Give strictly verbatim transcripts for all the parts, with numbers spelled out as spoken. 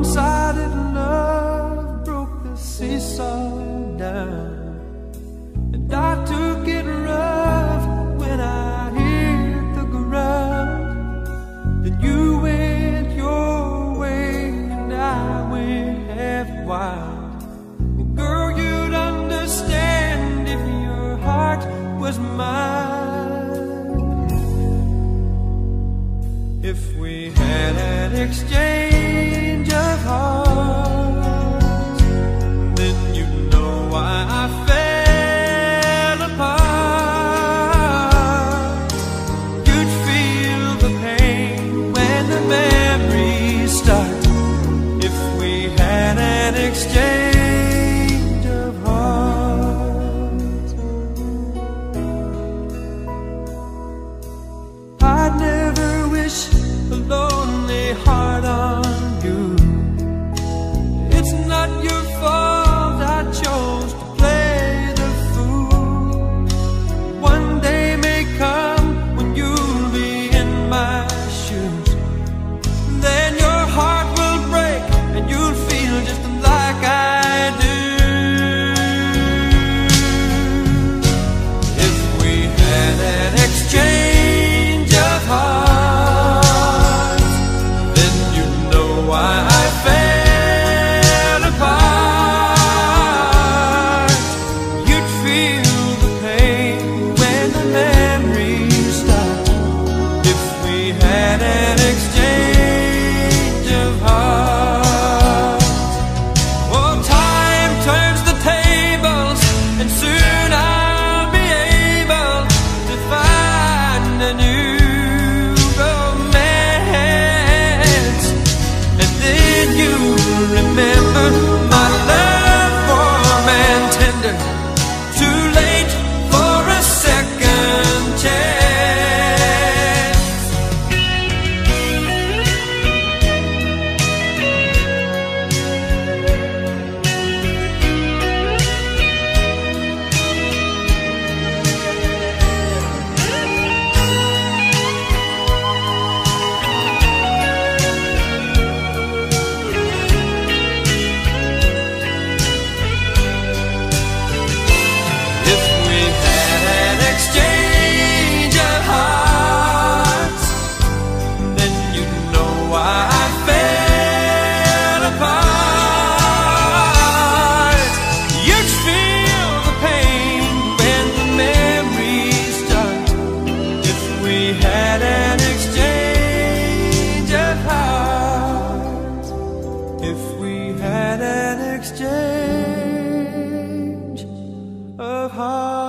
one-sided love broke the seesaw down, and I took it rough when I hit the ground. Then you went your way and I went half wild. Well, girl, you'd understand if your heart was mine. If we had an exchange of hearts, then you'd know why I fell apart. You'd feel the pain when the memories start. If we had an exchange of hearts, I'd never wish a lonely heart on you. It's not your fault I chose to play the fool. One day may come when you'll be in my shoes. Then your heart will break and you'll feel just like I do. If we had an exchange of hearts, then you'd know why I fell apart. You'd feel the pain when the memories start. If we had an exchange of hearts. Oh, time turns the tables, and soon I'll be able to find a new romance. And then you remember my love, warm and tender, too late for a second chance. If we had an exchange of hearts, then you'd know why I fell apart. You'd feel the pain when the memories start. If we had an exchange of hearts, if we had an exchange of hearts.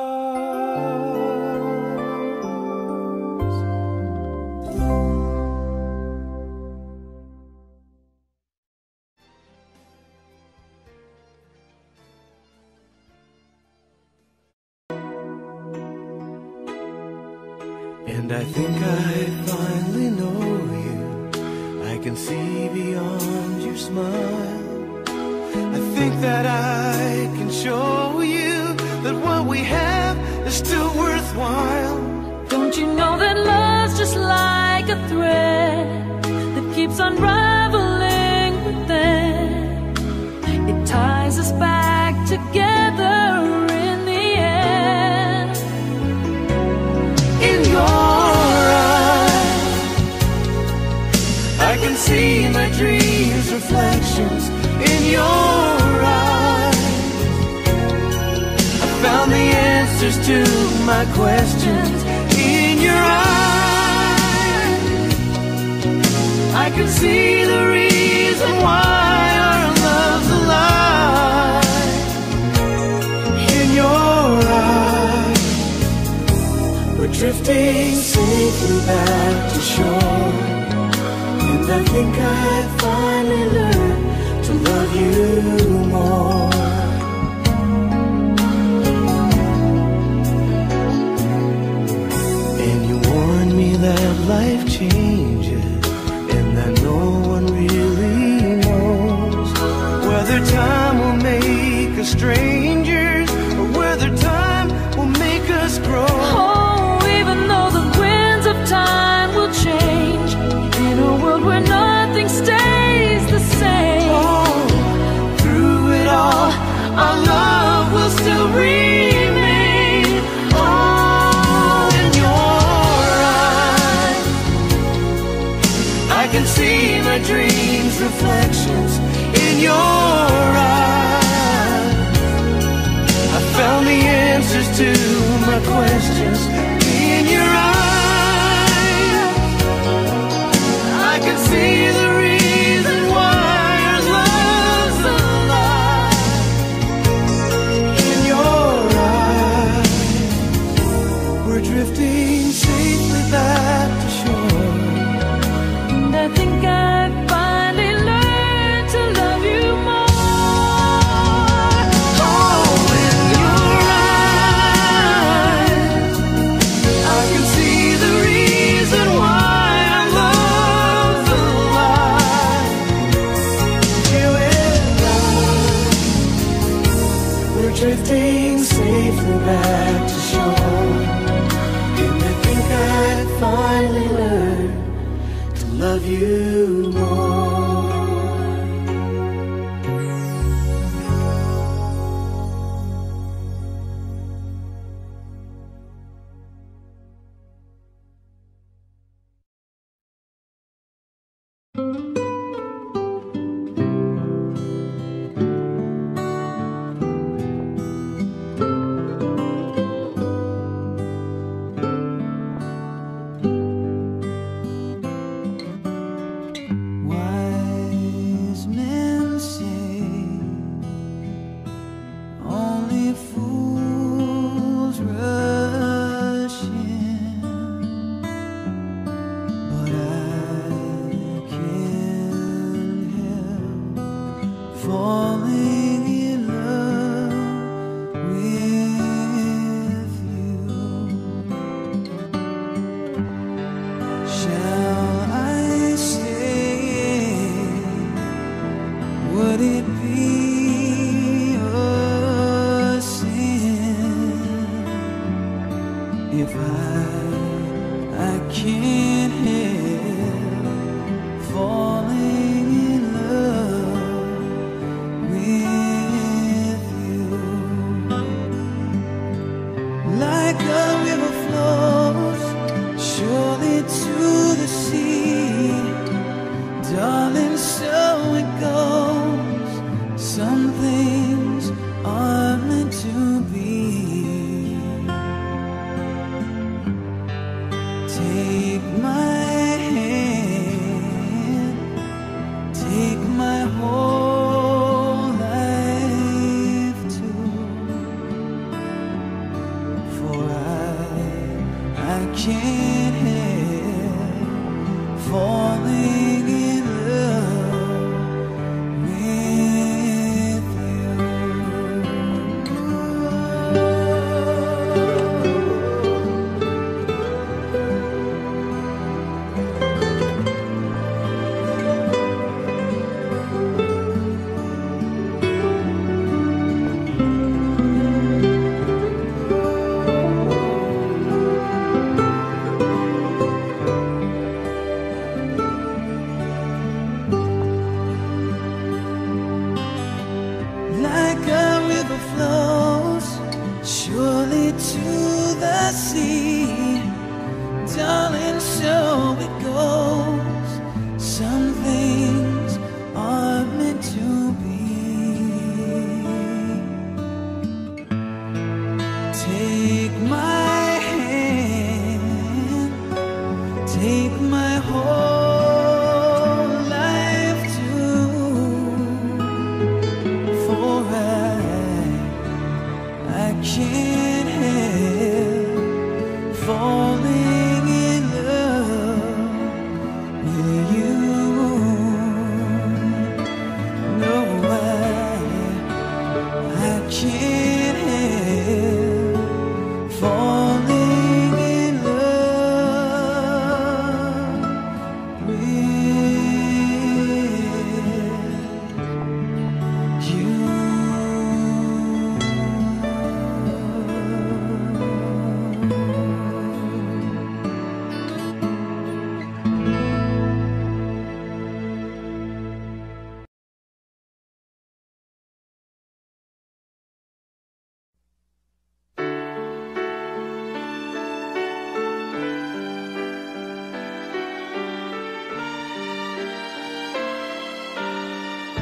And I think I finally know you. I can see beyond your smile. I think that I can show you that what we have is still worthwhile. Don't you know that love's just like a thread that keeps unraveling within? It ties us back together in the end. In your eyes, I can see my dreams' reflections. In your eyes, I found the answers to my questions. In your eyes, I can see the reason why our love's alive. In your eyes, we're drifting safely back to shore. And I think I finally learned to love you more. And you warned me that life changes, and that no one really knows whether time will make us strangers or whether time will make us grow. Oh, even though the winds of time will change, in a world where nothing stays the same, just in your eyes. I can see the reason why our love's alive. In your eyes, we're drifting safely back to shore. And I think I finally learned to love you more. Oh, in your eyes, I can see the reason why our love's alive. You and I, we're drifting safely back to shore. And I think I finally learned to love you more. Wise men say only fools rush in, but I can't help falling in love with you. Shall I stay? Would it be a sin if I I can't help falling in love with you? Like a river flows surely to the sea, darling, so it goes. Some things are meant to be. Take my hand, take my whole life too, for I, I can't help falling in love with you. Like a river flows surely to the sea, darling, so it goes. Some things are meant to be. Take my hand, take my whole life too, for I, I can't help falling in love with you. No, I, I can't help falling in love with you.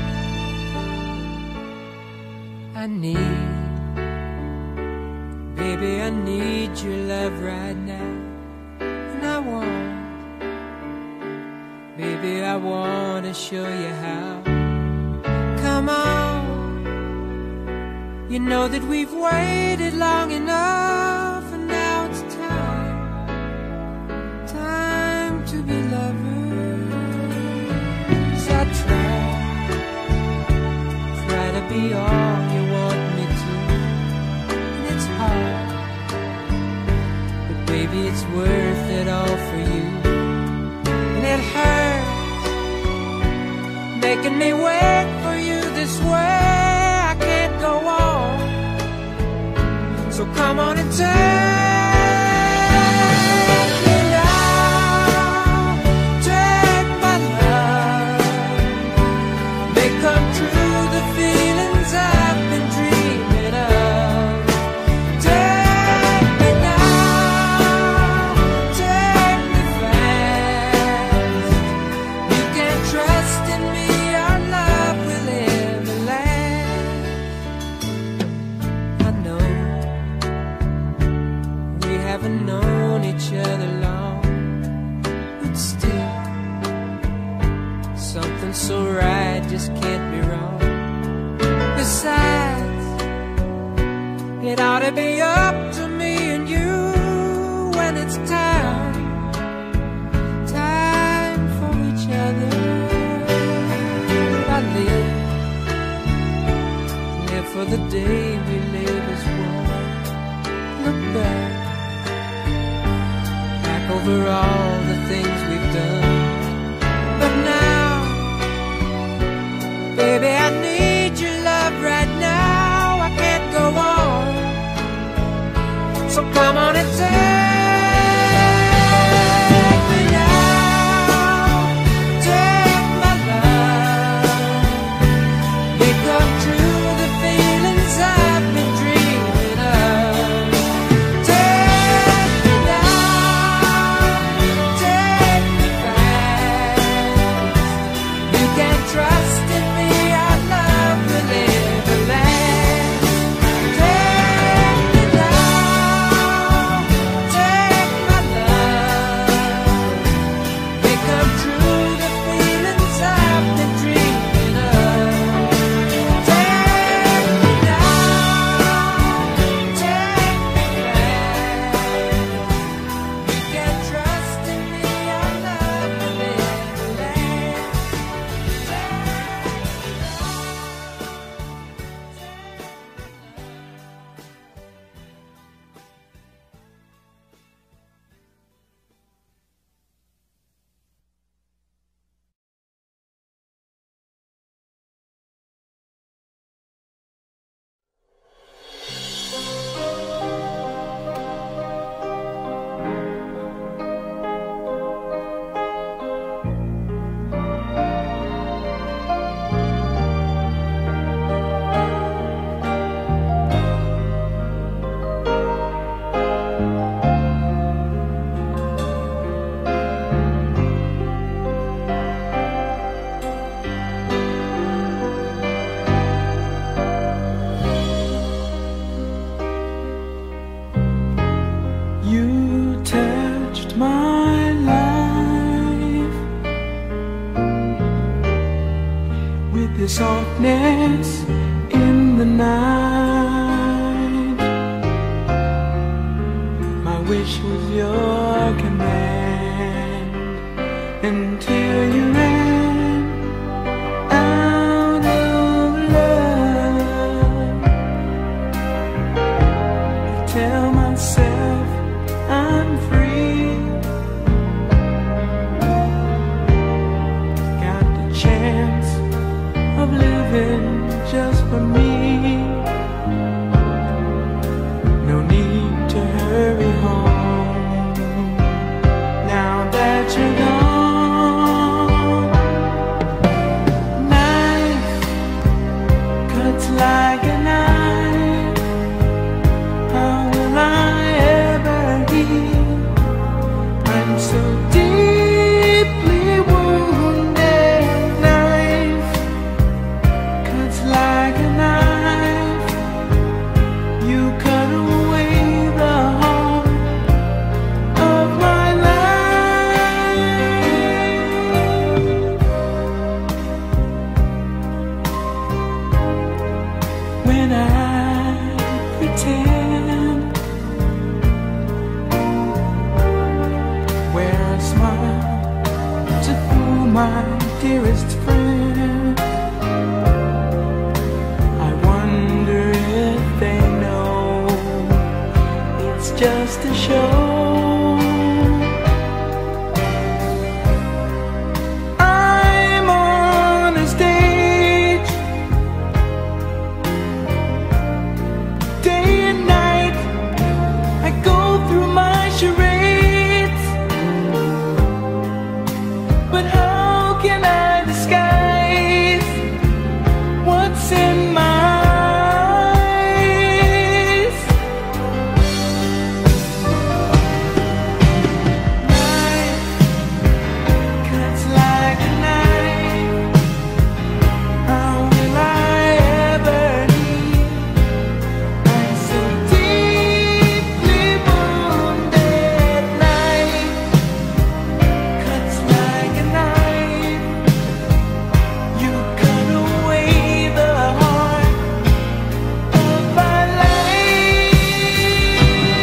I need, baby, Baby, I need your love right now, and I want, baby, I want to show you how. Come on, you know that we've waited long enough, and now it's time, time to be lovers. I try, try to be all you want me to, and it's hard, but baby, it's worth it all for you. And it hurts, making me wait for you this way. I can't go on, so come on and take me now, take my love, make come true the feelings I've been dreaming of. Take me now, take me fast, you can trust in me, our love will ever last. I know we haven't known each other long, but still, something so right just can't be wrong. Besides, it ought to be up to me and you when it's time, time for each other. I live, live for the day we live as one. Look back, back over all the things we've done. But now, baby, I need your love right now. I can't go on, so come on and take me now, take my love, make come true the feelings I've been dreaming of. Take me now, take me fast, you can trust in me, our love will ever last. Take me now, take my love, make come true the feelings I've been dreaming of. Take me now, take me fast, you can trust in me, our love will ever last. You touched my life with the softness in the night. My wish was your command until you ran out of love. I tell myself I'm free, got the chance of living just for me. No need to hurry home now that you're gone. Knife cuts like a knife. How will I ever heal? I'm so deeply wounded. Knife cuts like a knife. dearest friend. I wonder if they know it's just a show. I'm on a stage, day and night I go through my charades. But how can I disguise what's in my eyes? Knife cuts like a knife. How will I ever heal? I'm so deeply wounded. Knife cuts like a knife. You cut away the heart of my life.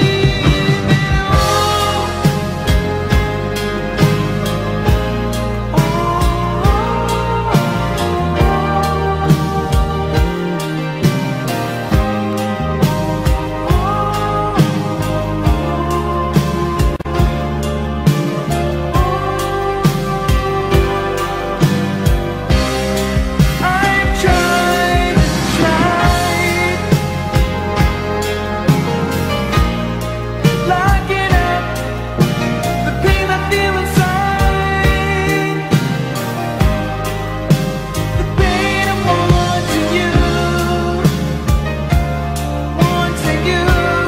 I've tried and tried, locking up the pain I feel inside, the pain of wanting you, wanting you.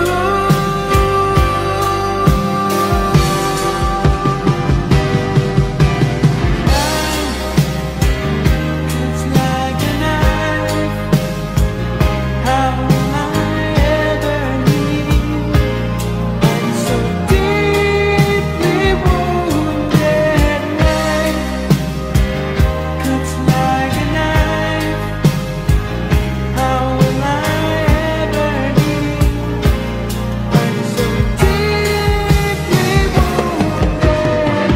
It's like a knife. How will I ever heal? I'm so deeply wounded. Knife cuts like a knife. How will I ever heal? I'm so deeply wounded.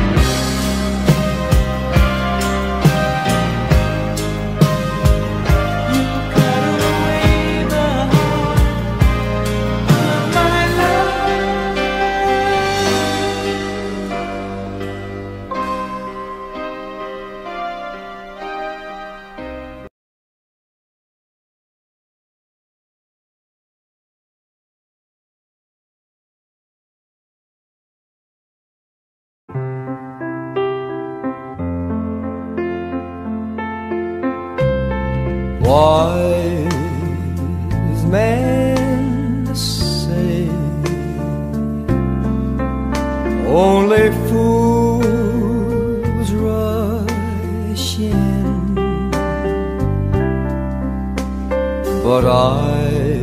You cut away the heart of my love. Wise men say only fools rush in, but I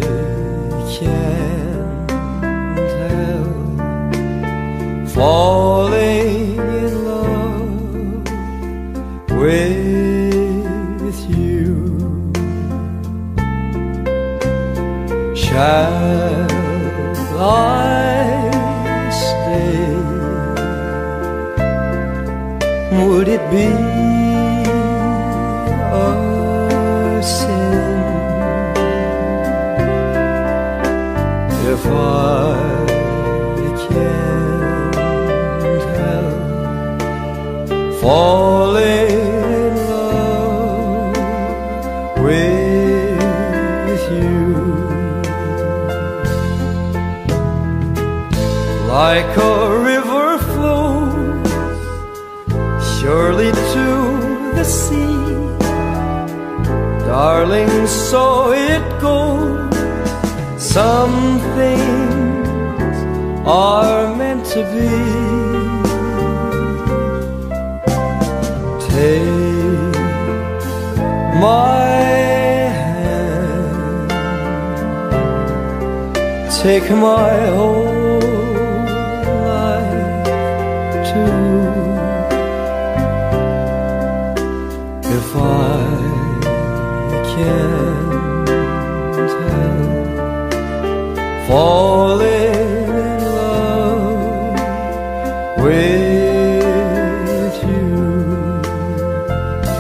can't help falling in love with you. Shall I stay? Would it be a sin if I can't help falling in love with you? Like a river flows surely to the sea, darling, so it goes. Some things are meant to be. Take my hand, take my whole life too. If I can't help falling in love with you,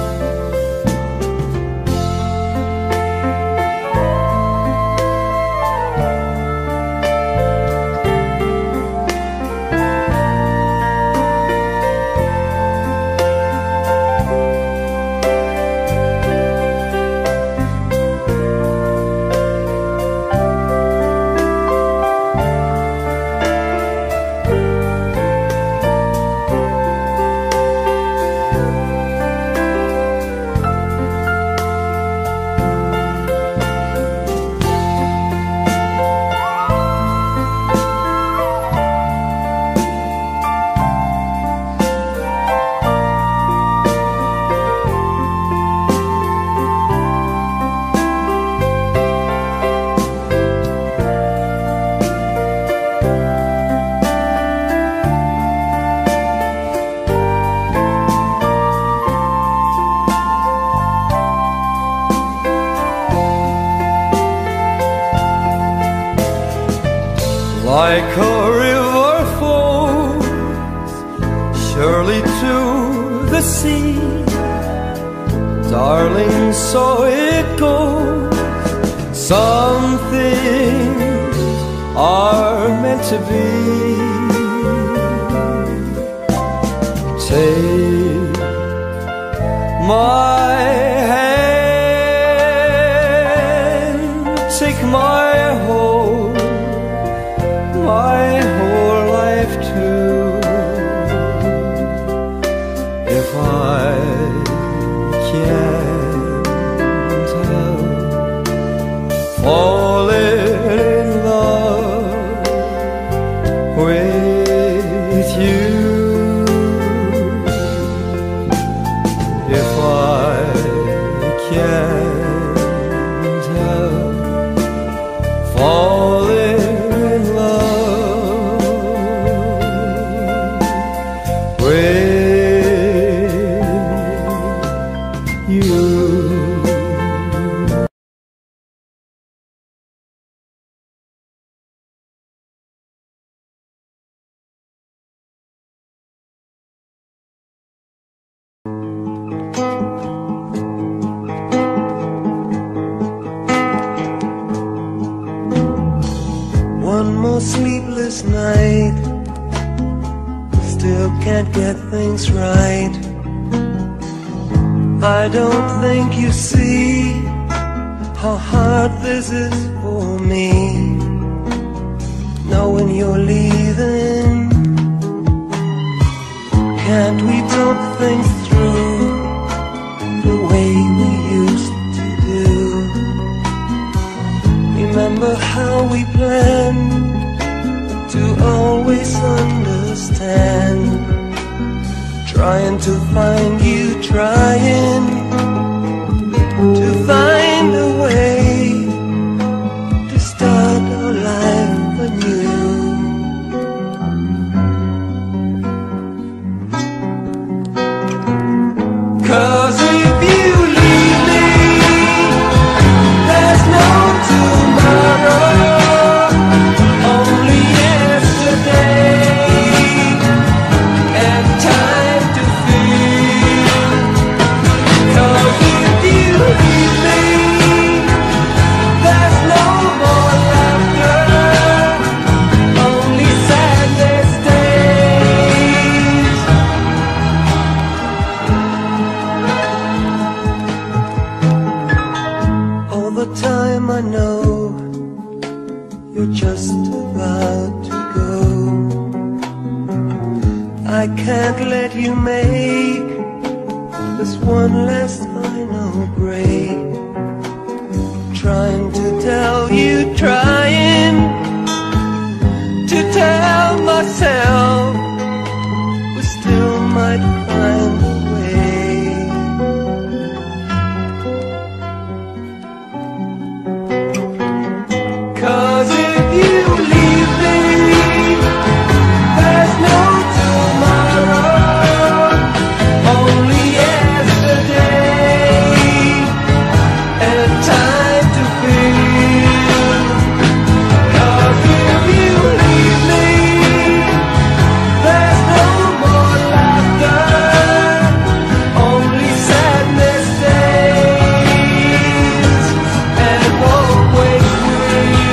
like a river flows surely to the sea. Darling, so it goes. Some things are meant to be. Take my hand, take my whole, my whole life too. If I can't help falling in love with you, if I can't help falling in love with you. One more sleepless night, still can't get things right. I don't think you see how hard this is for me, knowing you're leaving. Can't we talk things through the way we used to do? Remember how we planned to always understand, trying to find you, trying to find a way to start our life anew. Cause if you leave me, there's no tomorrow, only yesterday and time to feel. Cause if you leave me, there's no more laughter, only sadness stays. All the time I know you're just about to go. I can't let you make this one last final break. Trying to tell you, trying to tell myself we still might find a way. Cause if you leave me, there's no tomorrow, only yesterday and time to feel. Cause if you leave me, there's no more laughter, only sadness stays and won't wait for you.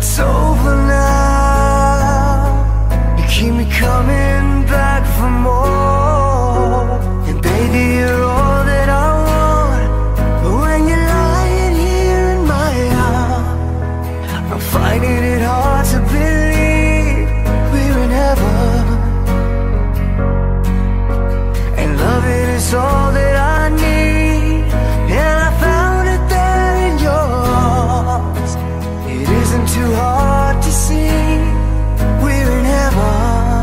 it's over now. You keep me coming back for more. And baby, you're all that I want. But when you're lying here in my arms, I'm finding it hard to believe we're in heaven. And loving is all that I need, and I found it there in your arms. It isn't too hard to see we're in heaven.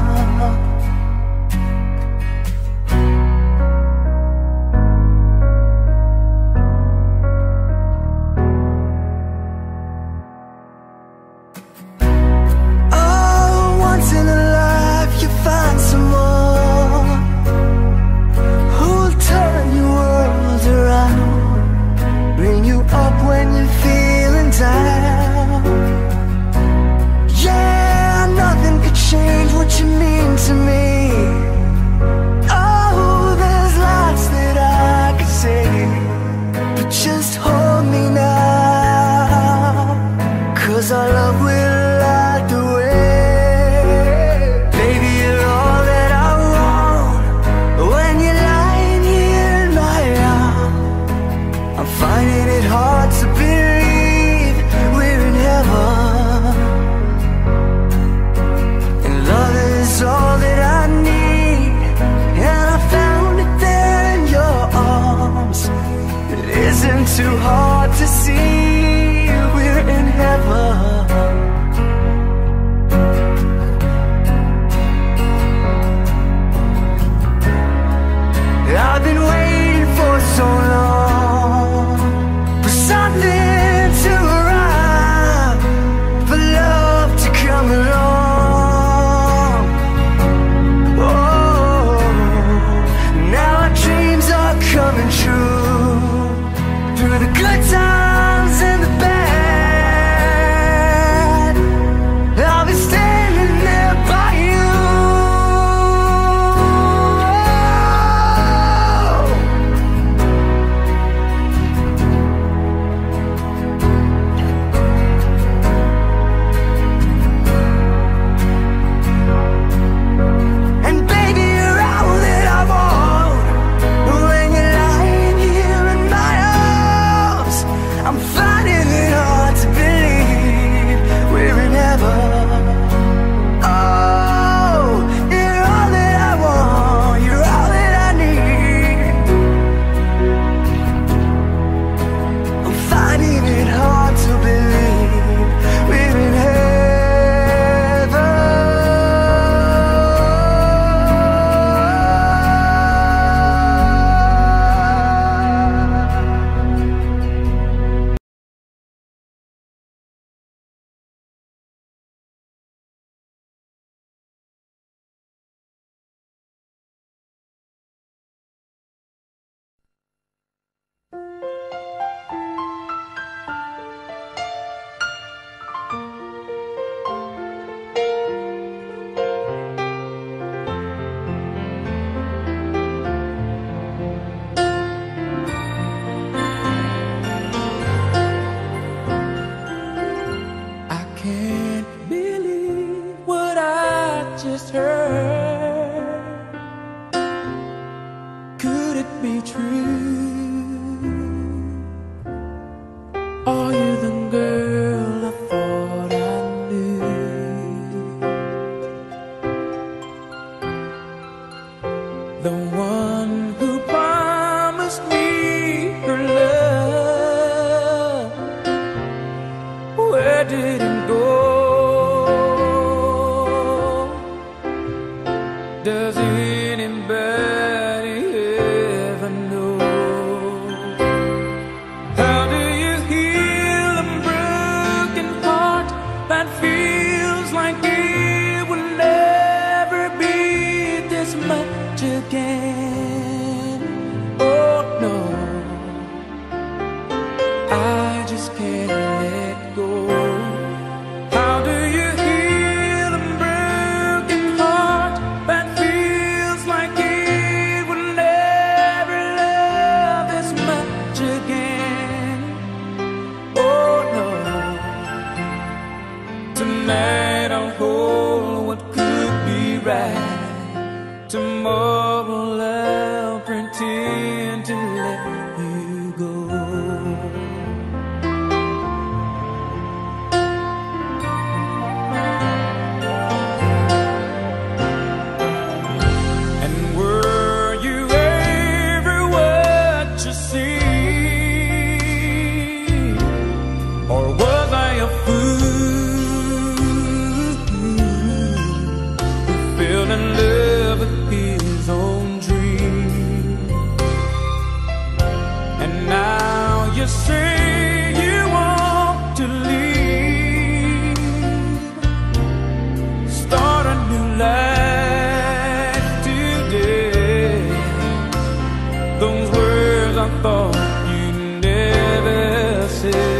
Oh, once in a life you find someone who'll turn your world around, bring you up when you're feeling down. Yeah, nothing could change what you mean to me. Oh, there's lots that I could say, but just hold me now, 'cause our love will light the way. Baby, you're all that I want. When you're lying here in my arms, I'm finding it hard to believe we're in heaven. And love is all that I need, and I found it there in your arms. It isn't too hard to see we're in heaven. I've been waiting for so long for something to arrive, for love to come along. Oh, now our dreams are coming true, through the good you say you want to leave, start a new life today. Those words I thought you'd never say.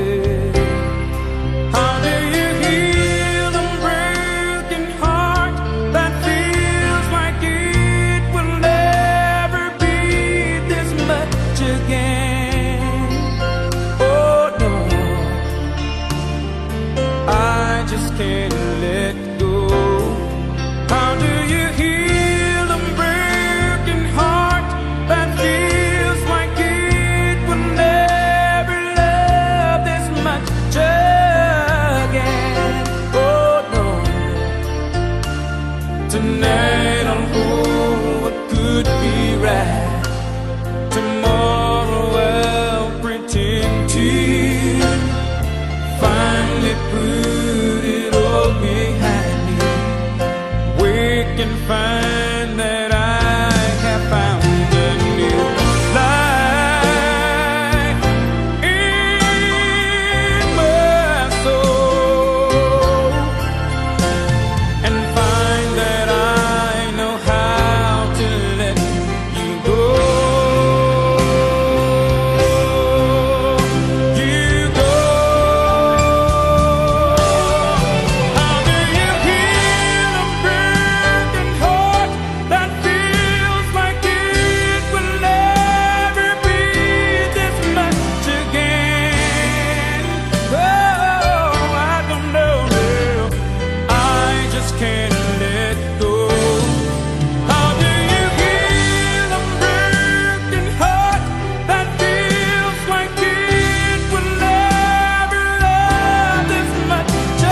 How do you heal a broken heart that feels like it will never be this much again? Oh no, I just can't let go. How do you heal a broken heart that feels like it will never love this much again? Oh no, tonight I'll hold what could be right. Tomorrow I'll pretend to finally put it all behind me. Wake and find that I have found a new life in my soul, and find that I know how to let you go. You go. How do you heal a broken heart that feels like it will never be this much again? Oh, I don't know. I just can't let go. How do you heal a broken heart that feels like it will never love this much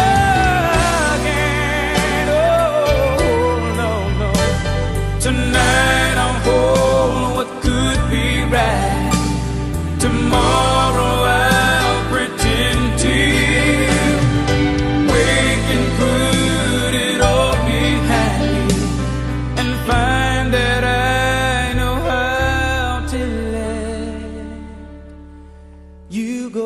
again? Oh, no, no. Tonight I'll hold what could be right. Tomorrow I'll pretend to wake and put it all behind me, and find that I know how to let you go.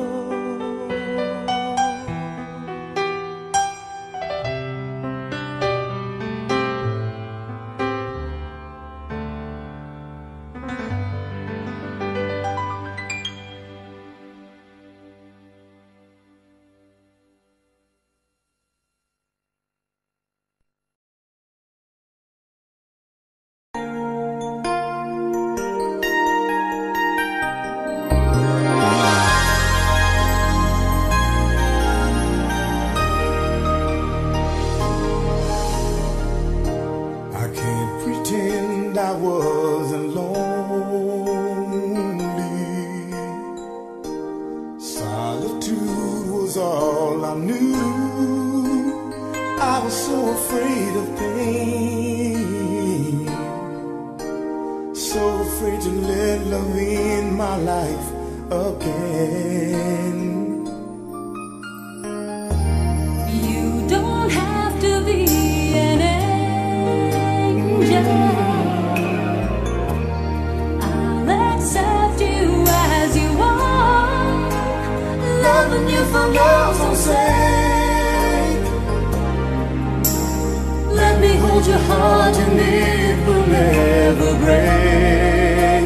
I can't pretend I wasn't lonely. Solitude was all I knew. I was so afraid of pain, so afraid to let love in my life again. You don't have to be an angel. I'll accept you as you are, loving you for love's own sake. Let me hold your heart and it will never break.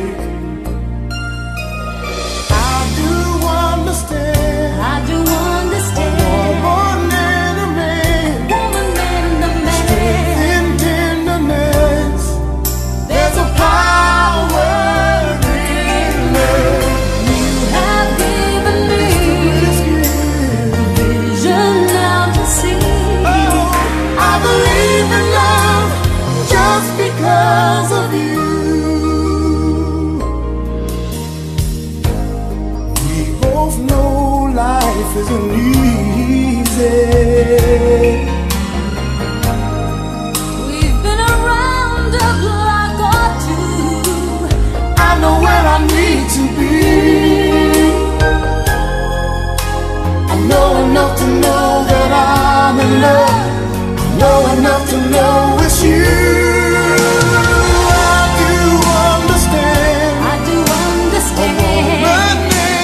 I do understand. I do understand. Woman and a man, Woman and the man, in tenderness, there's a power in love. you have given me vision now to see. Oh, I believe in love just because of you. We both know life isn't easy. We've been around the block or two. I know where I need to be. I know enough to know that I'm in love. I know enough to know it's you. I do understand. I do understand. But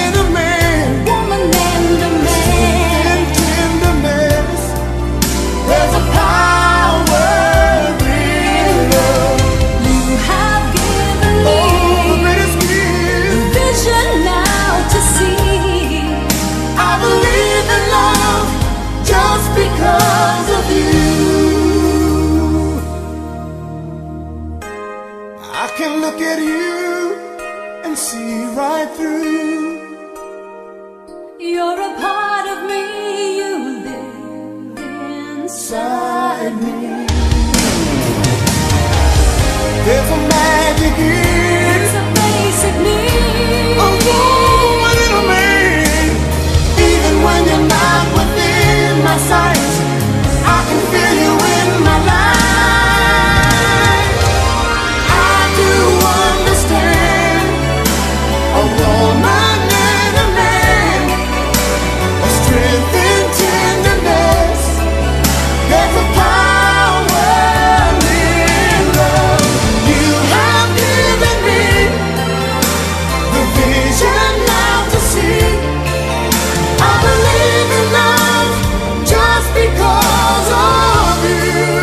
right through. You're a part of me, you live inside me. There's a magic in It's a basic need. a woman in a man. Even when you're not within my sight, I can feel you in my life. I do understand a woman and a man, a strength and tenderness. There's a power in love. You have given me the vision now to see. I believe in love just because of you.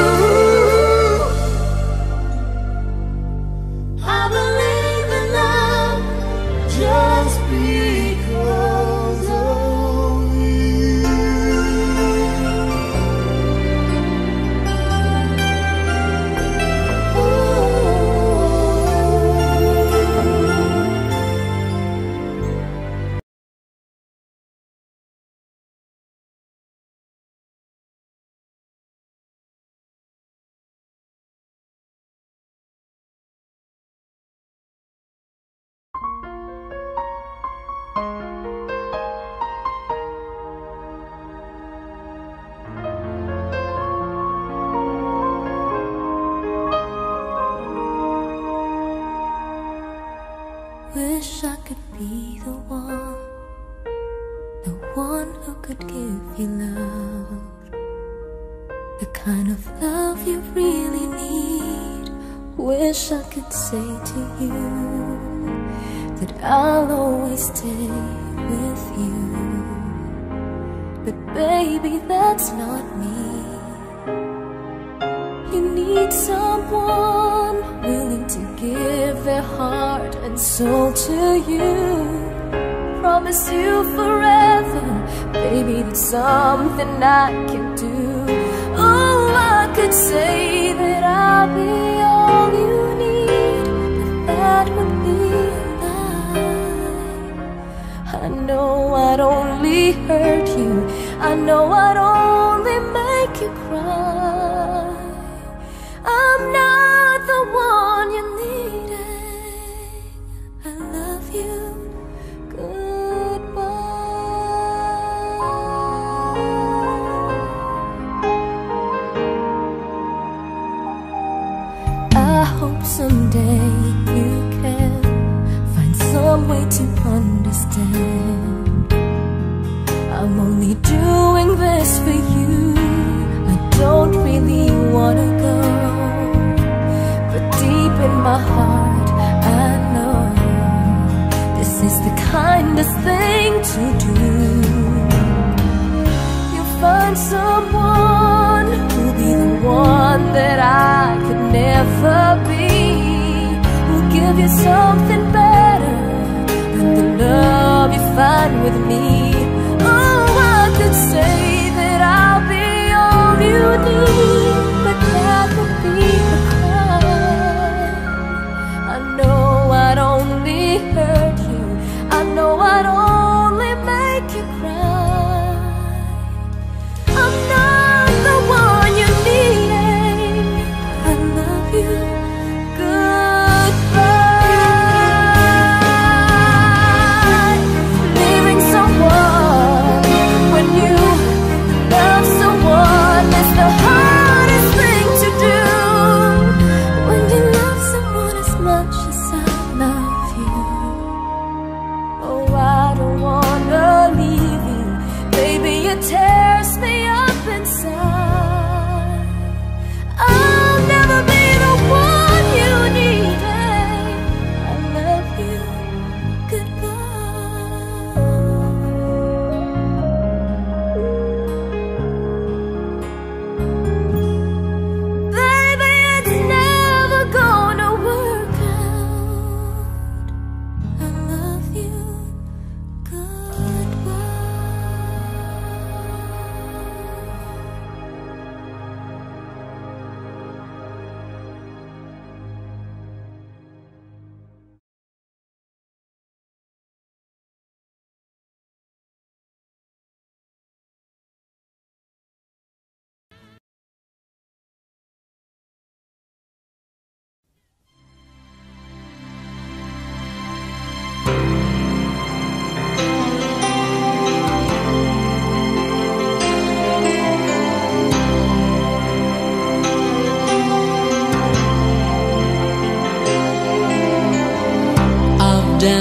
I believe in love just because of you. Wish I could be the one, the one who could give you love, the kind of love you really need. Wish I could say to you that I'll always stay with you, but baby, that's not me. You need someone willing to give their heart and soul to you. Promise you forever, baby, that's something I can do. Oh, I could say that I'll be all you need, but that would be a lie. I know I'd only hurt you, I know I'd only make you cry. I'm not the one you needed. I love you. Goodbye. I hope someday you can find some way to understand. I'm only doing this for you. I don't really wanna go, but deep in my heart I know this is the kindest thing to do. You'll find someone who'll be the one that I could never be, who'll give you something better than the love you find with me. Oh, I could say that I'll be all you need, but that would be a crime. I know I'd only hurt you, I know I'd only make you cry. I'm not the one you needed. I love you. Goodbye. Leaving someone when you love someone is the hardest thing to do. When you love someone as much as I love you, oh, I'd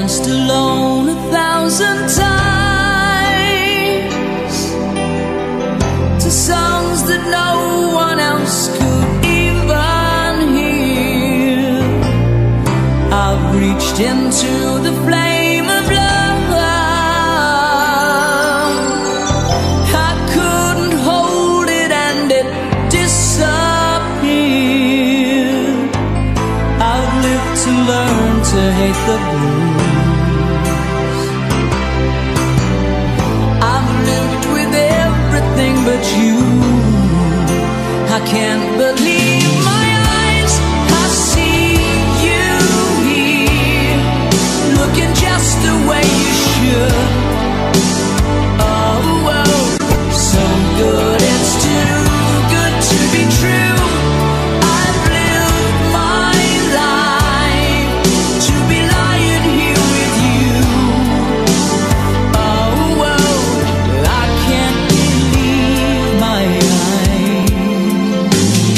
danced alone a thousand times to songs that no one else could even hear. I've reached into the flame of love. I couldn't hold it and it disappeared. I've lived to learn to hate the blues. I've lived with everything but you. I can't believe my eyes. I see you here, looking just the way you should. Oh, oh, so good, it's too good to be true. I've lived my life to be lying here with you. Oh, oh, I can't believe my eyes.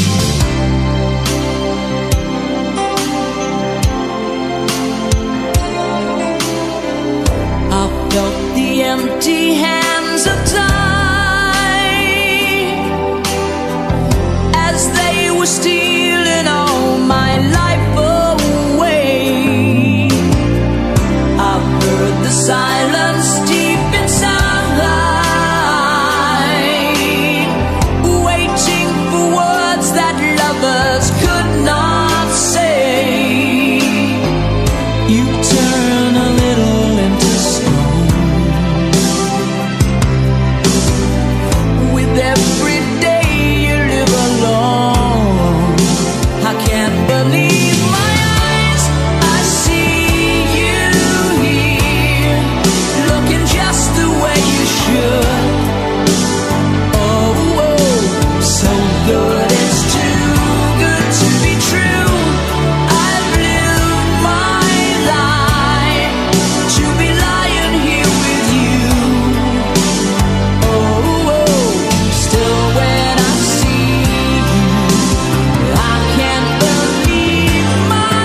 I felt the empty hands of time as they were stealing all my life away. I've heard the silence deep inside, waiting for words that lovers could not say. You turn a little into stone with every day you live alone. I can't believe my eyes. I see you here, looking just the way you should. Oh, oh, so good, it's too good to be true. I've lived my life to be lying here with you. Oh, oh, still when I see you, I can't believe my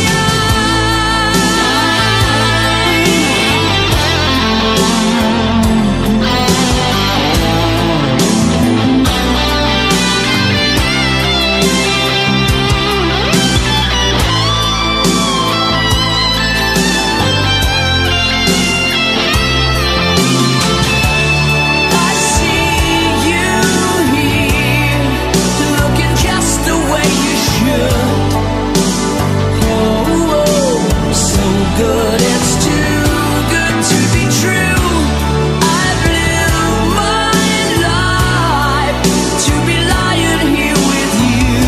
I see you here, looking just the way you should. Oh, oh, so good, it's too good to be true. I've lived my life to be lying here with you.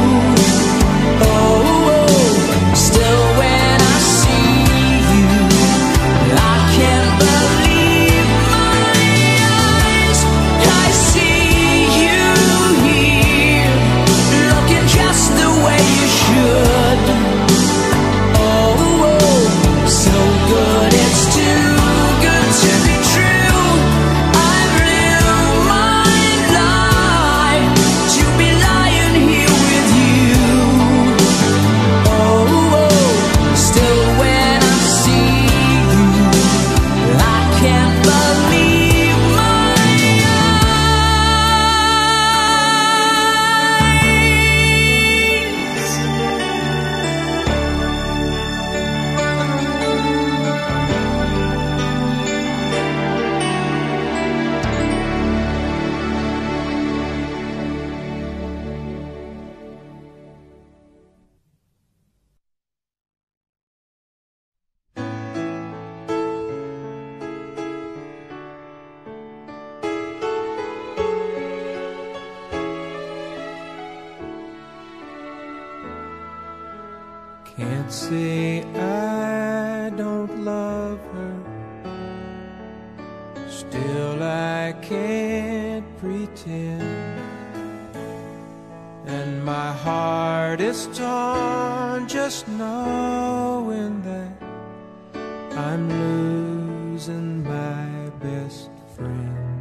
Oh, oh, still when I see you, I can't believe my eyes. I see you here, looking just the way you should. Oh, oh, so good, it's too good to be true. I've lived my life to be lying here with you. Oh, oh, still when I see you, I can't believe my eyes. Can't say I don't love her, still I can't pretend. And my heart is torn just knowing that I'm losing my best friend.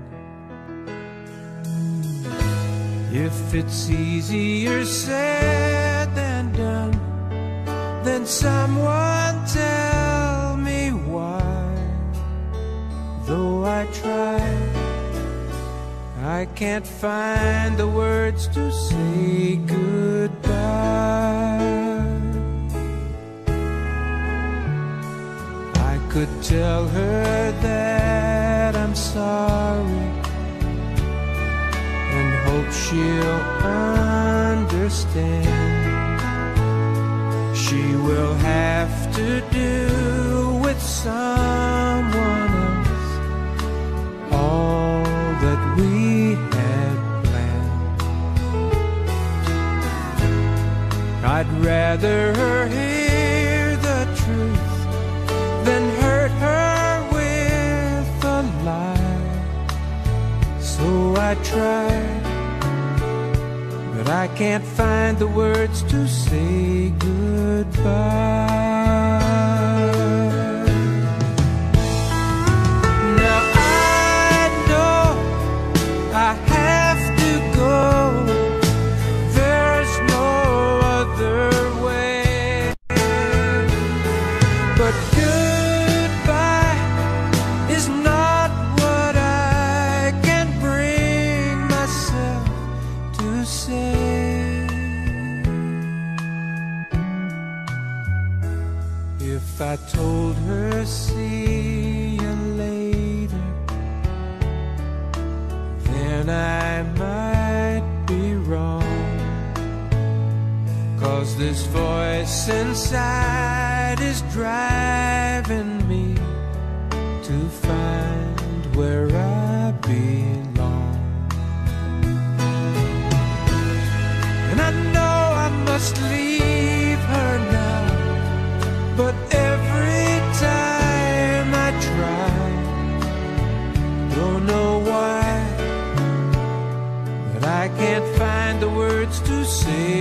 If it's easier said than done, then someone tell me try. I can't find the words to say goodbye. I could tell her that I'm sorry and hope she'll understand. She will have to do with someone else all that we had planned. I'd rather her hear the truth than hurt her with a lie. So I tried, but I can't find the words to say goodbye. Now I know I have to go. There's no other way. But goodbye is not what I can bring myself to say. If I told her see you later, then I might be wrong. 'Cause this voice inside is driving me to find where I belong. And I know I must leave her now, but every time I try, don't know why, but I can't find the words to say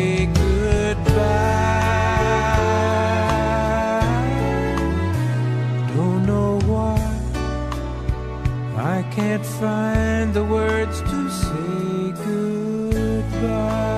goodbye. Don't know why, I can't find the words to say goodbye.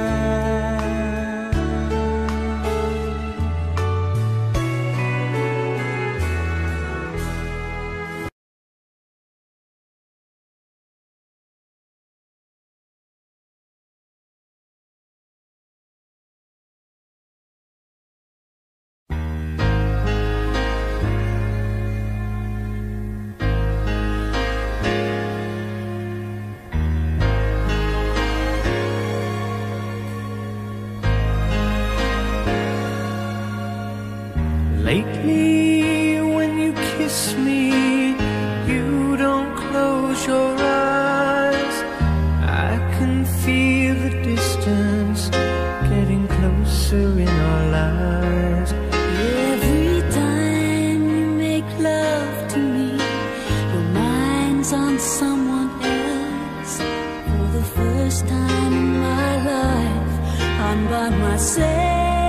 Lately, when you kiss me, you don't close your eyes. I can feel the distance getting closer in our lives. Every time you make love to me, your mind's on someone else. For the first time in my life, I'm by myself.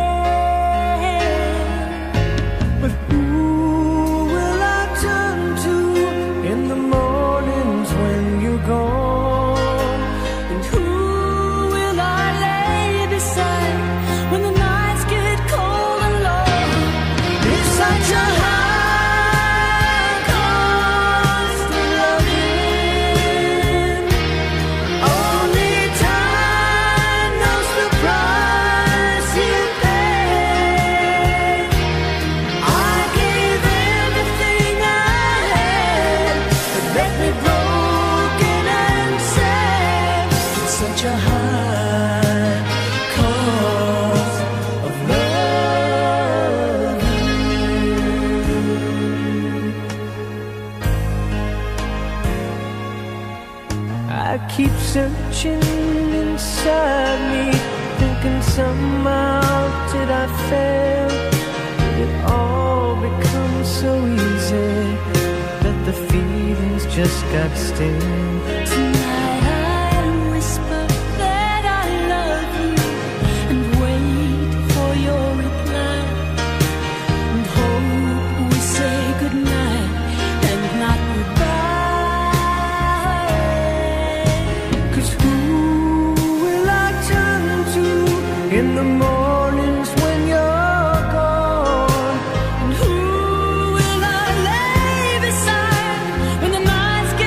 But who will I turn to in the mornings when you're gone? And who will I lay beside when the nights get cold and long? It's such a high cost of loving. Only time knows the price you pay. I gave everything I had, but left me broken and sad. It's such a high cost of loving. I keep searching inside me, thinking somehow did I fail? Did it all become so easy that the feelings just got stale? Tonight I'll whisper that I love you and wait for your reply, and hope we say goodnight and not goodbye. 'Cause who will I turn to in the mornings when you're gone? And who will I lay beside when the nights get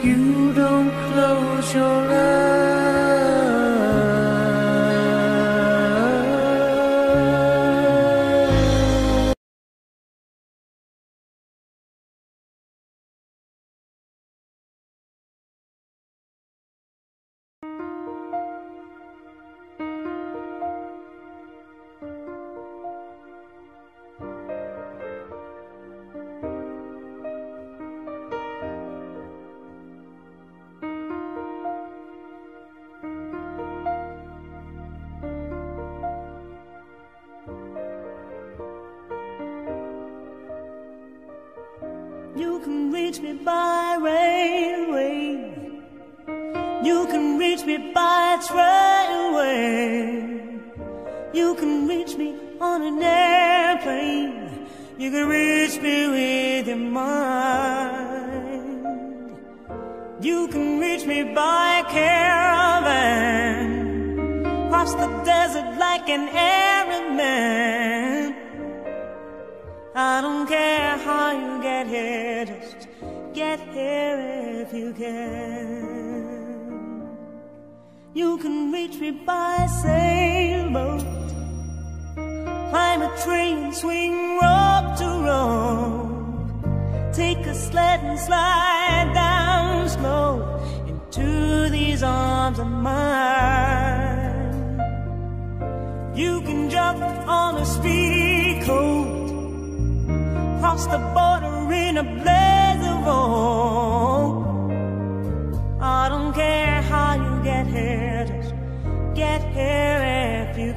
you don't close your eyes. You can reach me by railway. You can reach me by trailway. You can reach me on an airplane. You can reach me with your mind. You can reach me by caravan, cross the desert like an Arab man. I don't care how you get here, just get here if you can. You can reach me by sailboat, climb a train, swing rope to rope, take a sled and slide down slow into these arms of mine. You can jump on a speedy coat, cross the border in a blaze of hope. I don't care how you get here, just get here if you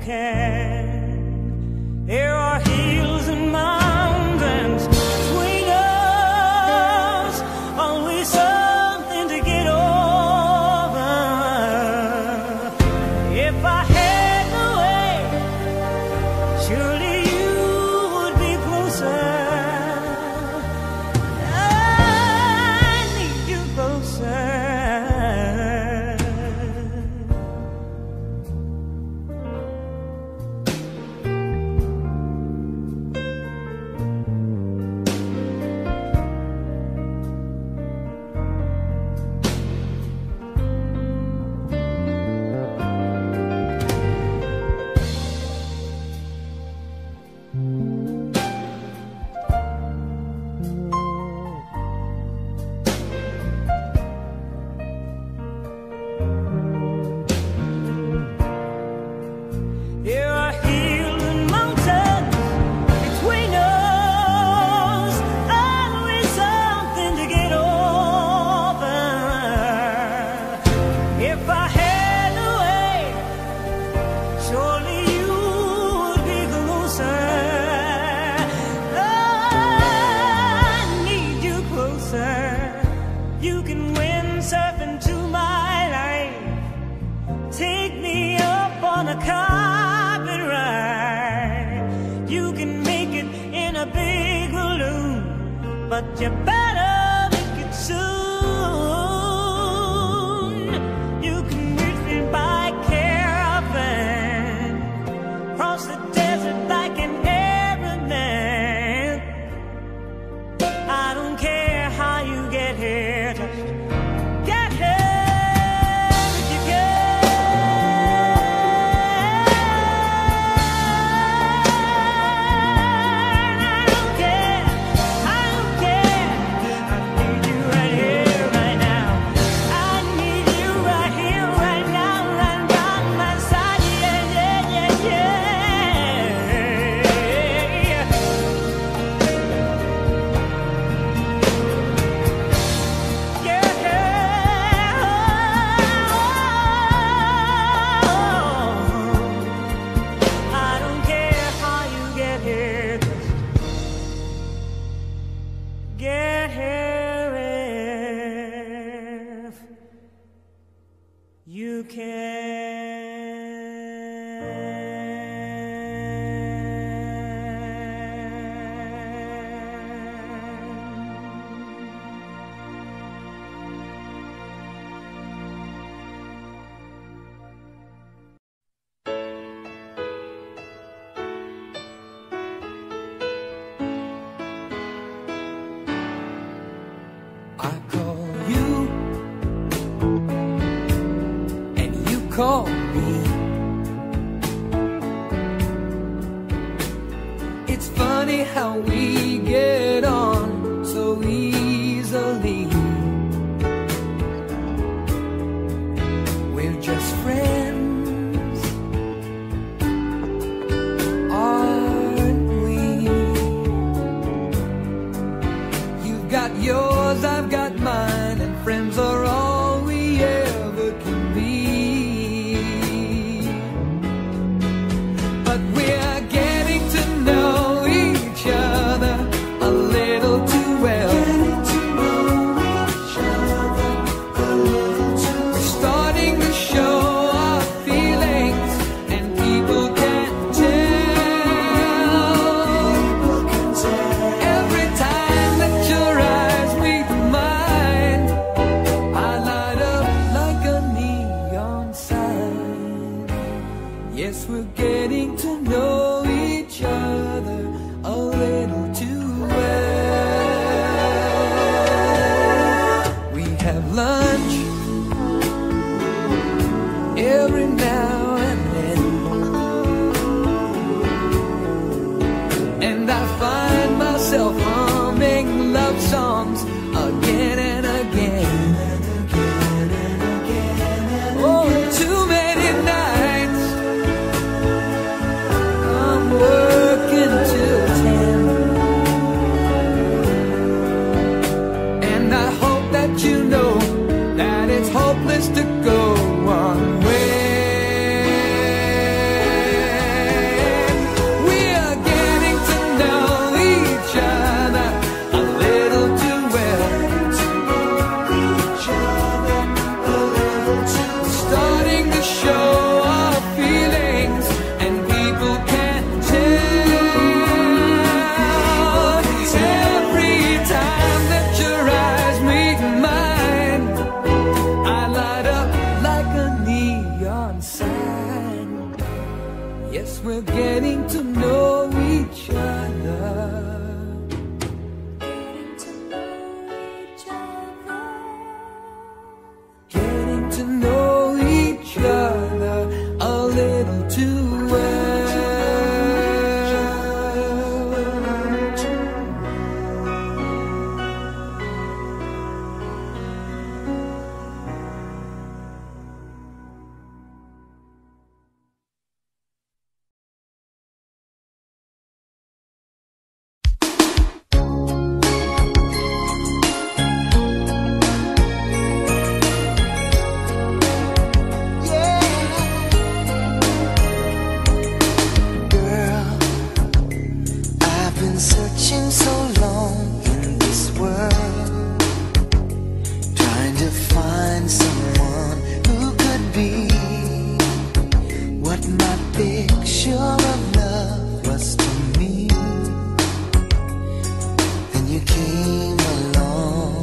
can. There are hills and mountains between us, always something to get over. If I had the way, surely you would be closer. But you better make it soon. You can reach me by caravan, cross the desert like an Arab man. I don't care how you get here, just get here if you can. I don't care, I don't care. I need you right here, right now. I need you right here, right now, right by my side. Yeah, yeah, yeah, yeah. I don't care how you get here, just get here if you I call you too well. Searching so long in this world, trying to find someone who could be what my picture of love was to me. Then you came along.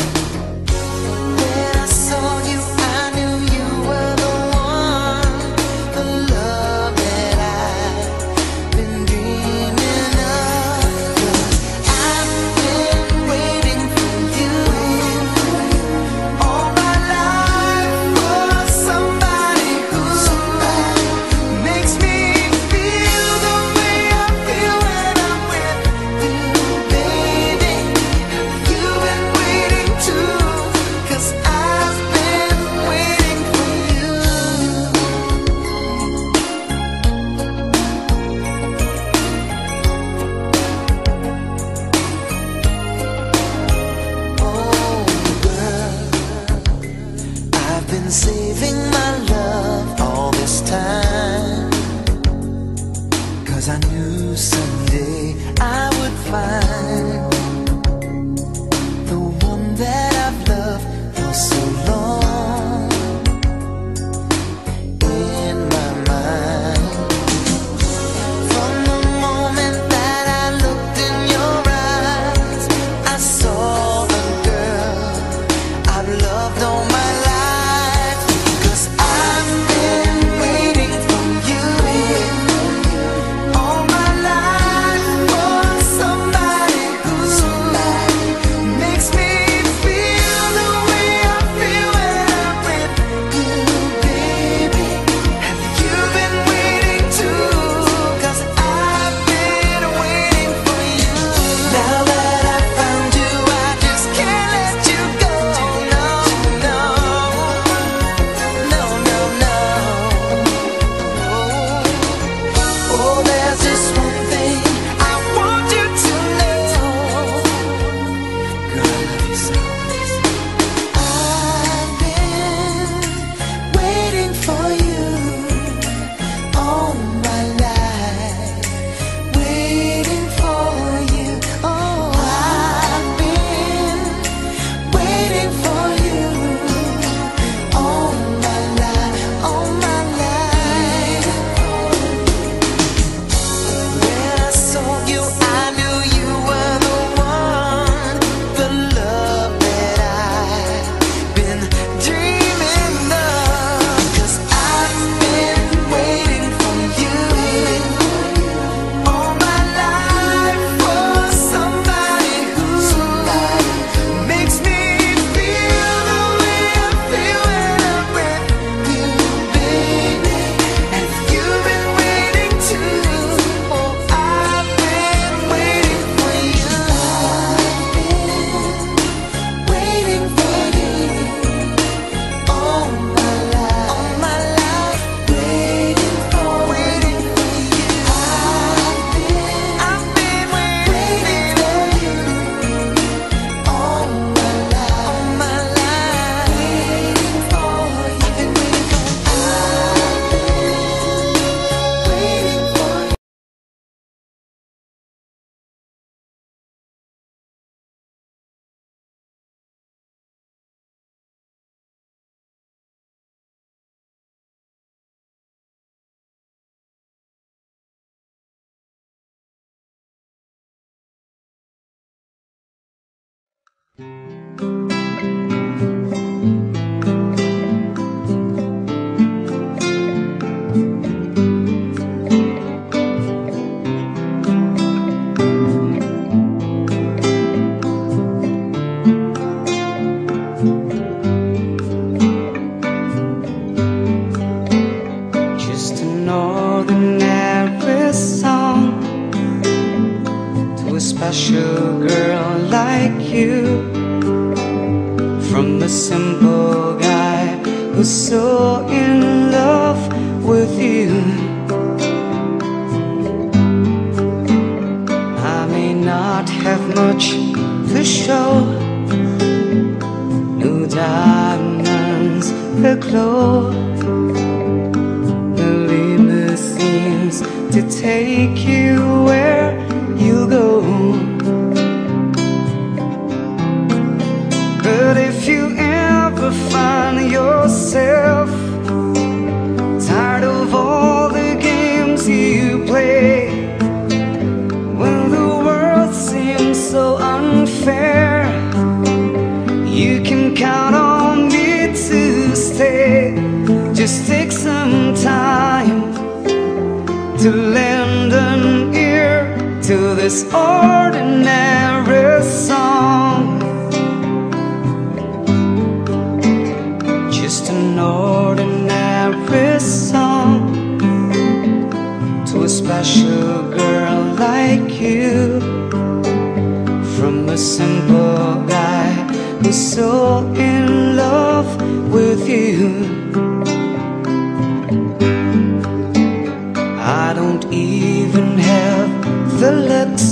When I saw you, I knew you were the one, the love that I've been dreaming of. Saving my love all this time, 'cause I knew someday I would find the one that I've loved for so long in my mind. From the moment that I looked in your eyes, I saw the girl I've loved all my life. Just an simple guy who's so in love with you. I may not have much to show, no diamonds that glow, no limousines to take you where you go. But if you ever find yourself tired of all the games you play, when the world seems so unfair, you can count on me to stay. Just take some time to lend an ear to this ordinary song. Just an ordinary song to a special girl like you, from a simple guy who's so in love with you. I don't even have the looks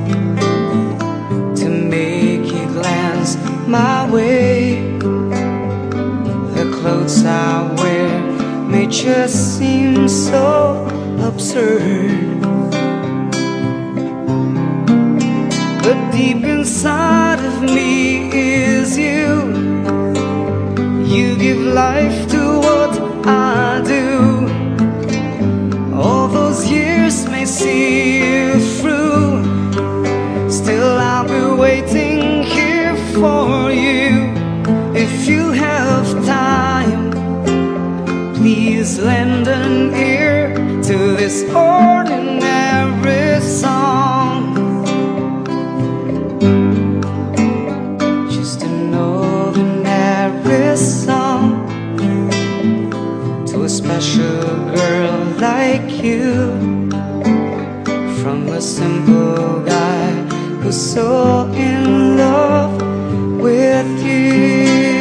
to make you glance my way. The clothes I wear may just seem so absurd, but deep inside of me is you. You give life to what I do. All those years may see you through, still I'll be waiting here for you. If you have time, please lend an ear to this ordinary song. Just an ordinary song to a special girl like you, from a simple guy who's so in love with you.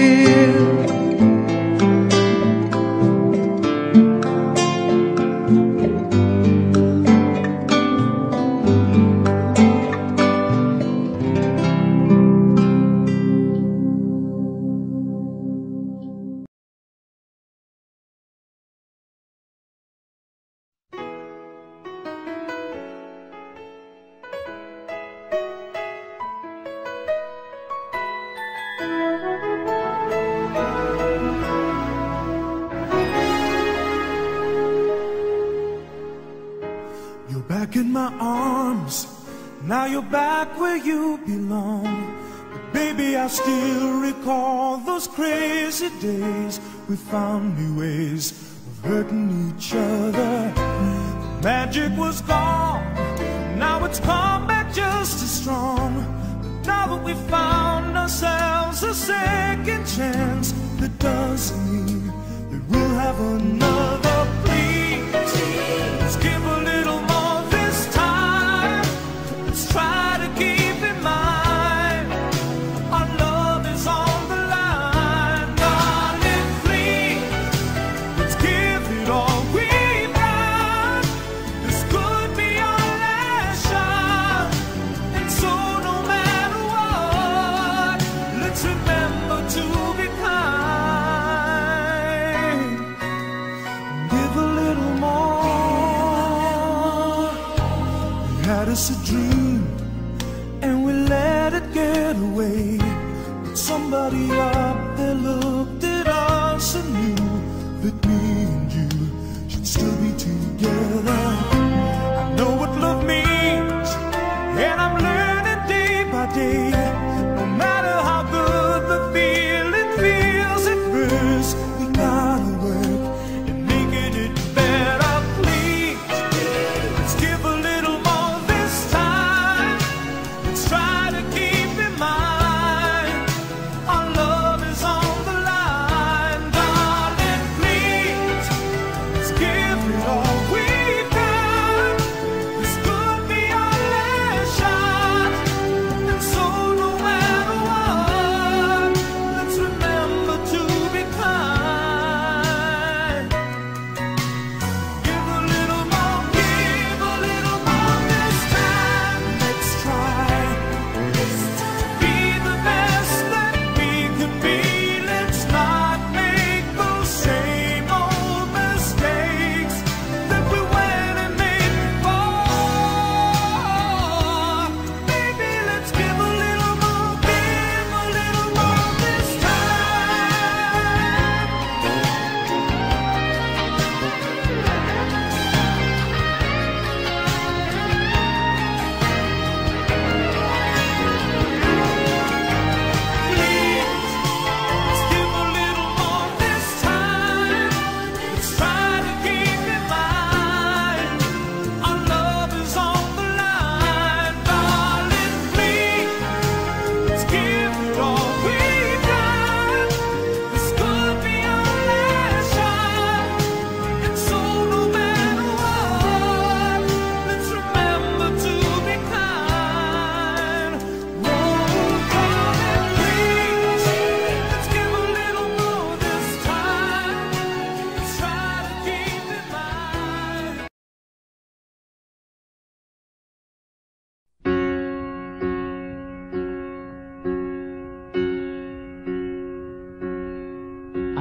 Back in my arms, now you're back where you belong. But baby, I still recall those crazy days. We found new ways of hurting each other. The magic was gone, now it's come back just as strong. But now that we found ourselves a second chance, that doesn't mean that we'll have another. Please, let's give a little more. Try to keep in mind our love is on the line. Darling, please, let's give it all we've got. This could be our last shot, and so no matter what, let's remember to be kind. Give a little more. We had us a dream, get away, but somebody up there looked at us and knew that me and you should still be together. I know what love means, and I'm learning day by day. No matter how good the feeling feels at first, we gotta work and making it better. Please, let's give a little more this time.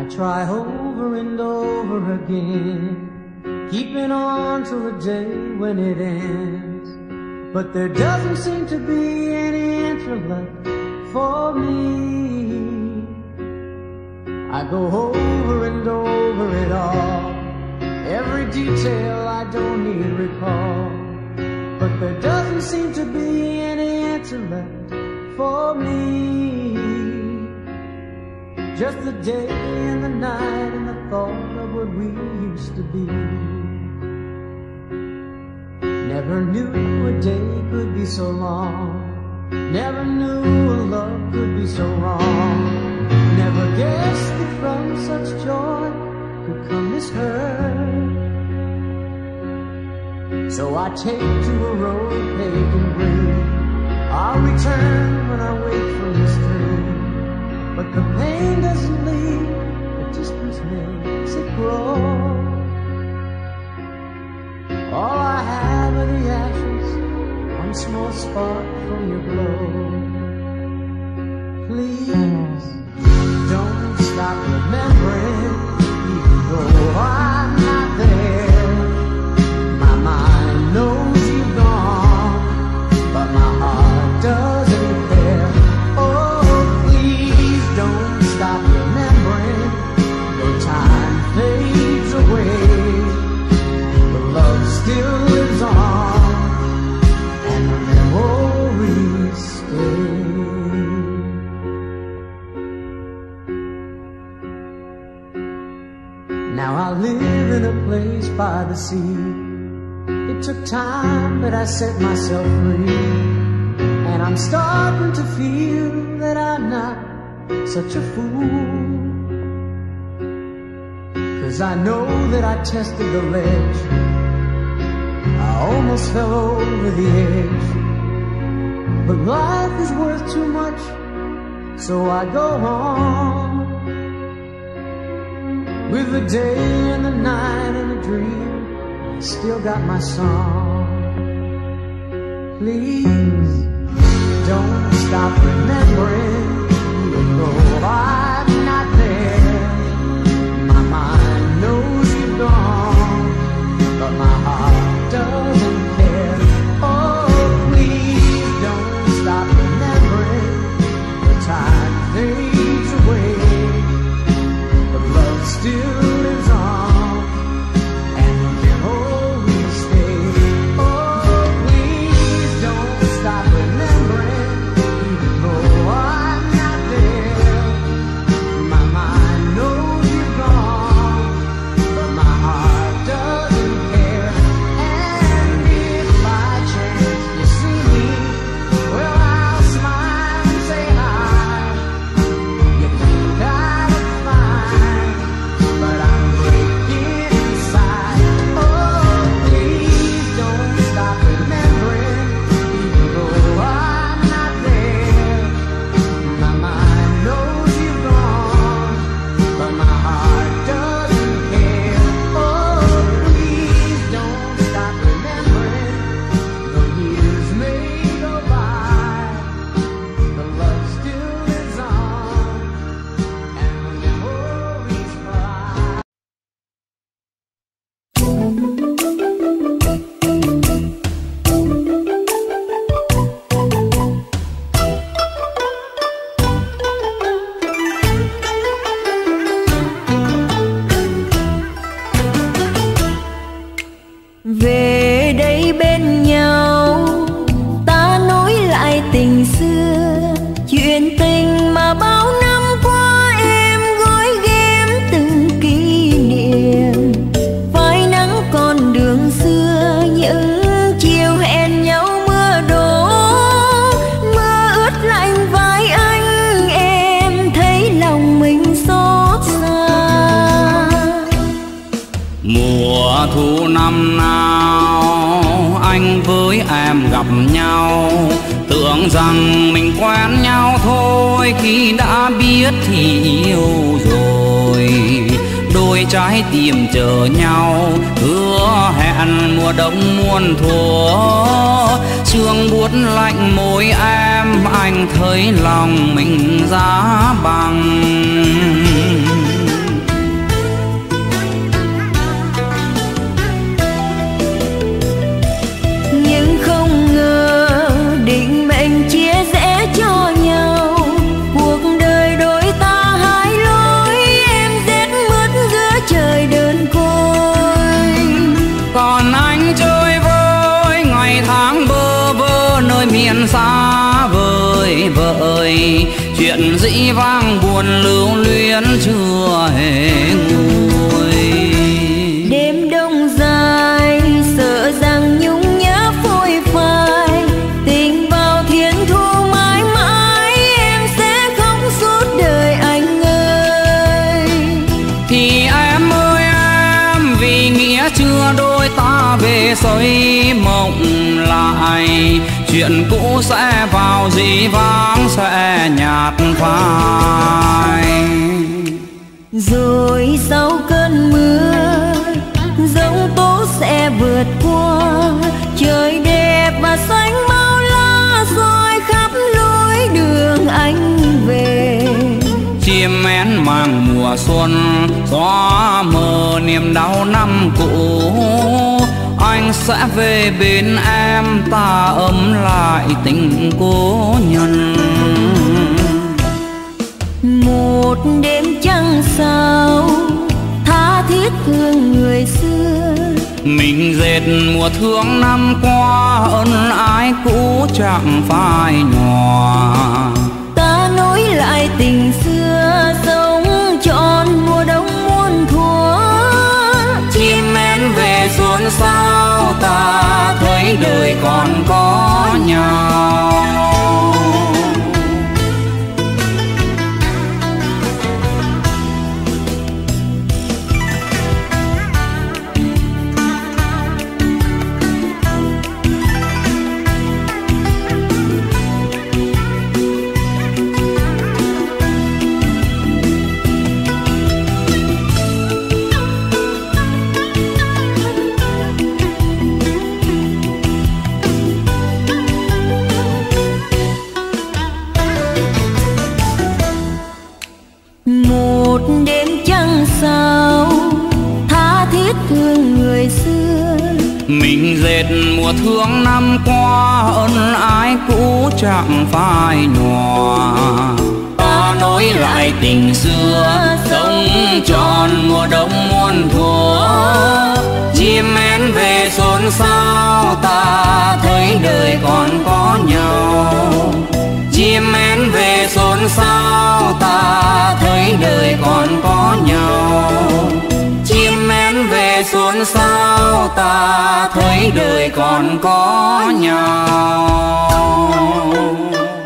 I try over and over again, keeping on till the day when it ends. But there doesn't seem to be any answer left for me. I go over and over it all, every detail I don't need recall. But there doesn't seem to be any answer left for me. Just the day and the night and the thought of what we used to be. Never knew a day could be so long, never knew a love could be so wrong. Never guessed that from such joy could come this hurt. So I take to a road paved in green, I'll return when I wake from this dream. But the pain doesn't leave, the distance makes it grow. All I have are the ashes, one small spark from your glow. Please don't stop remembering, even though I'm not there. My mind knows you've gone, but my heart doesn't care. Oh, please don't stop remembering, though time fades away. The love still lives on, and the memories stay. Now I live in a place by the sea. It took time, but I set myself free. And I'm starting to feel that I'm not such a fool. 'Cause I know that I tested the ledge, I almost fell over the edge. But life is worth too much, so I go on. With the day and the night and a dream, still got my song. Please don't stop remembering, even though I'm not there. My mind knows you've gone, but my heart doesn't care. Oh, please don't stop remembering, the time fades away. The love still lives on, and the memories stay. Oh, please don't stop remembering, even though I'm not there. My mind knows you're gone, but my heart doesn't care. And if by chance you see me, well, I'll smile and say hi. You think I look fine, but I'm breaking inside. Oh, please don't stop remembering, even though I'm not there. My mind knows you're gone, but my heart doesn't care. Oh, please don't stop remembering, the years may go by, the love still lives on, and the memories fly. Về đây bên nhau, ta nối lại tình xưa, chuyện tình mà bao năm qua em gói ghém từng kỷ niệm. Phai nắng con đường xưa, những chiều hẹn nhau mưa đổ, mưa ướt lạnh vai anh, em thấy lòng mình xót xa. Mùa thu năm nào anh với em gặp nhau, tưởng rằng mình quen nhau thôi, khi đã biết thì yêu rồi. Đôi trái tim chờ nhau, hứa hẹn mùa đông muôn thuở. Sương buốt lạnh môi em, anh thấy lòng mình giá băng. dĩ vang buồn lưu luyến chưa hề nguôi. Đêm đông dài sợ rằng nhung nhớ phôi phai, tình vào thiên thu mãi mãi em sẽ khóc suốt đời anh ơi. Thì em ơi em, vì nghĩa chưa đôi ta về xây mộng lại, chuyện cũ sẽ vào dĩ vãng sẽ nhạt phai. Rồi sau cơn mưa giông tố sẽ vượt qua, trời đẹp và xanh bao la rồi khắp lối đường anh về. Chim én mang mùa xuân xóa mờ niềm đau năm cũ, anh sẽ về bên em ta ấm lại tình cố nhân. Một đêm trăng sao tha thiết thương người xưa, mình dệt mùa thương năm qua ân ái cũ chẳng phai nhòa. Ta nối lại tình xưa sống trọn mùa đông muôn thuở. Chim én về xuân sao ta thấy đời còn có nhau. Một đêm trăng sao tha thiết thương người xưa, mình dệt mùa thương năm qua ân ái cũ chẳng phai nhòa. Ta nối lại tình xưa sống trọn mùa đông muôn thuở. Chim én về xuân sao ta thấy đời còn có nhau. Chim én về xuân sao ta thấy đời còn có nhau. Chim én về xuân sao ta thấy đời còn có nhau.